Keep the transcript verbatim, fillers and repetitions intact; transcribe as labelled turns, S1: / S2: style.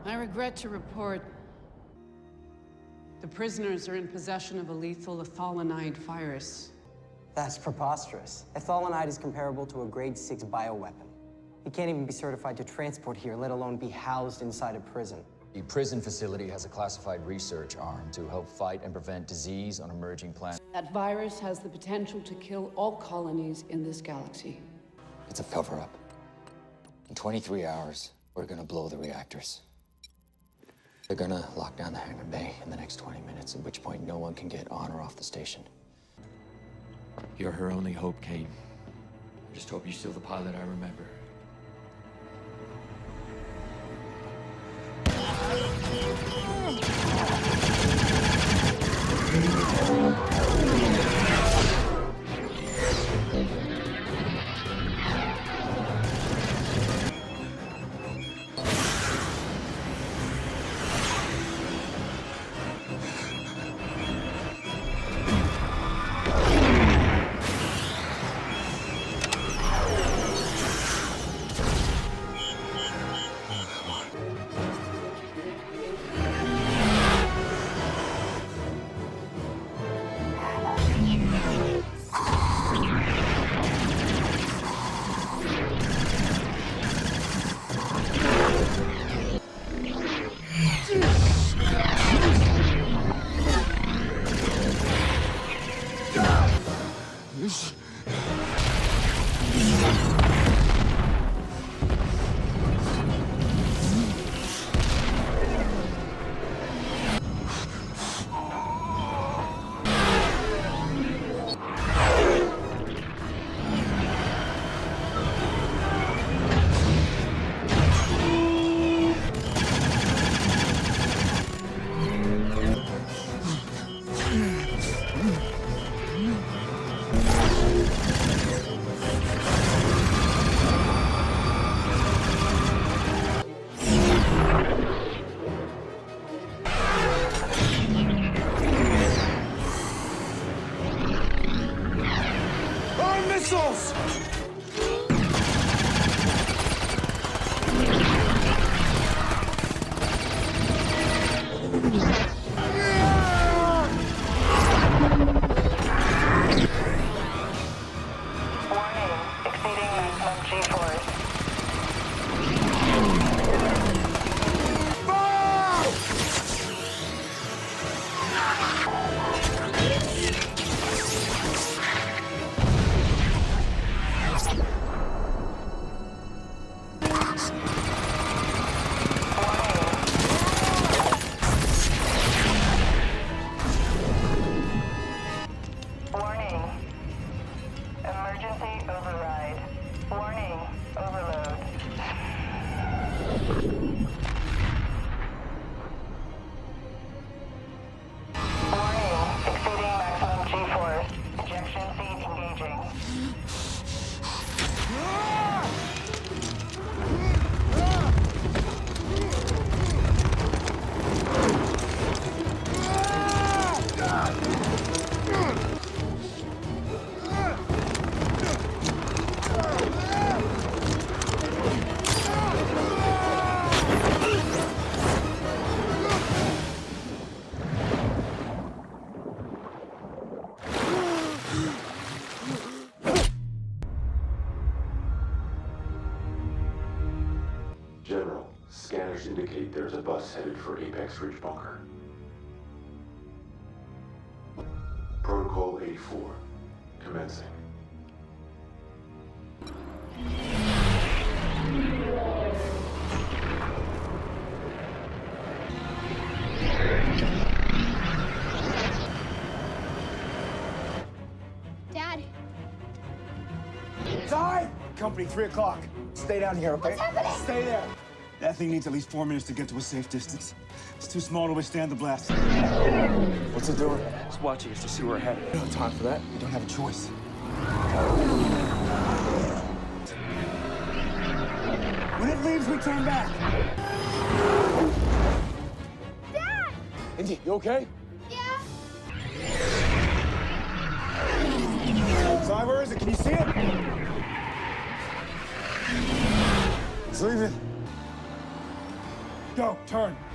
S1: I regret to report the prisoners are in possession of a lethal etholinide virus.
S2: That's preposterous. Etholinide is comparable to a grade six bioweapon. It can't even be certified to transport here, let alone be housed inside a prison.
S3: The prison facility has a classified research arm to help fight and prevent disease on emerging planets.
S1: That virus has the potential to kill all colonies in this galaxy.
S4: It's a cover-up. In twenty-three hours, we're gonna blow the reactors. They're gonna lock down the hangar bay in the next twenty minutes, at which point no one can get on or off the station.
S5: You're her only hope, Kate. I just hope you're still the pilot I remember.
S6: Missiles!
S7: General, scanners indicate there's a bus headed for Apex Ridge Bunker. Protocol eighty-four, commencing.
S8: Dad.
S6: Die! Company, three o'clock. Stay down here, okay?
S8: What's happening?
S6: Stay there. That thing needs at least four minutes to get to a safe distance. It's too small to withstand the blast. What's it doing?
S5: It's watching us to see where we're headed.
S6: No time for that. You don't have a choice. When it leaves, we turn back.
S8: Dad!
S6: Indy, you okay?
S8: Yeah?
S6: Si, where is it? Can you see it? It's leaving. Go, turn.